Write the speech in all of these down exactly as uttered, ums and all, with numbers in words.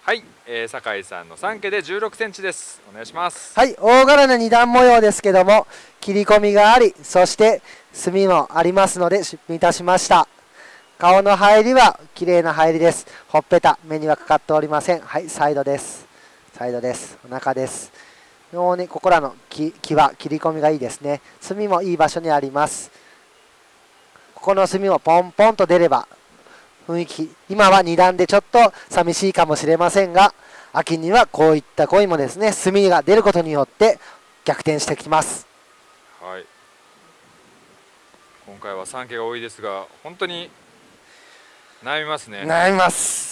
はい、えー、酒井さんのさんけでじゅうろくセンチです。お願いします。 はい、大柄な二段模様ですけども、切り込みがあり、そして墨もありますので出品いたしました。顔の入りは綺麗な入りです。ほっぺた、目にはかかっておりません。はい、サイドです。サイドです。お腹です。もうね、ここらの木は切り込みがいいですね。墨もいい場所にあります。ここの墨もポンポンと出れば、雰囲気、今はに段でちょっと寂しいかもしれませんが、秋にはこういった鯉もですね、墨が出ることによって逆転してきます。 はい。今回はさんけが多いですが、本当に悩みますね。 悩みます。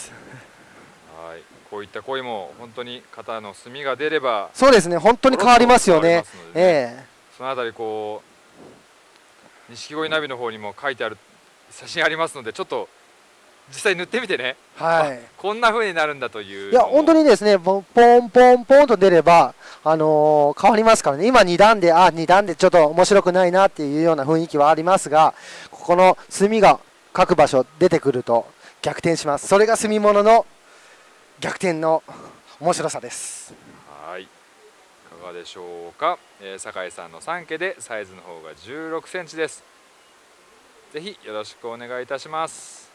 はい。こういった鯉も本当に肩の墨が出れば、 そうですね、本当に変わりますよね。ええ。 そのあたりこう錦鯉ナビの方にも書いてある写真ありますので、ちょっと実際塗ってみてね。 はい。 こんな風になるんだという。 いや本当にですね、ポンポンポンポンと出れば、あのー、変わりますからね。今に段で、あ、に段でちょっと面白くないなっていうような雰囲気はありますが、ここの墨が各場所出てくると逆転します。それが墨物の逆転の面白さです。 はい。いかがでしょうか。えー、酒井さんのさんけでサイズの方がじゅうろくセンチです。ぜひよろしくお願いいたします。